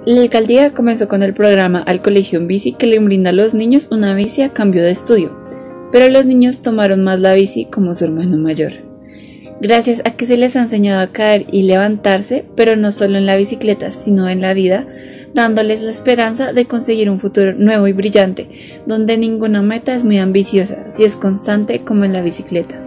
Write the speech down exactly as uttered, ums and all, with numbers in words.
La alcaldía comenzó con el programa Al Colegio en Bici, que le brinda a los niños una bici a cambio de estudio, pero los niños tomaron más la bici como su hermano mayor. Gracias a que se les ha enseñado a caer y levantarse, pero no solo en la bicicleta, sino en la vida, dándoles la esperanza de conseguir un futuro nuevo y brillante, donde ninguna meta es muy ambiciosa, si es constante como en la bicicleta.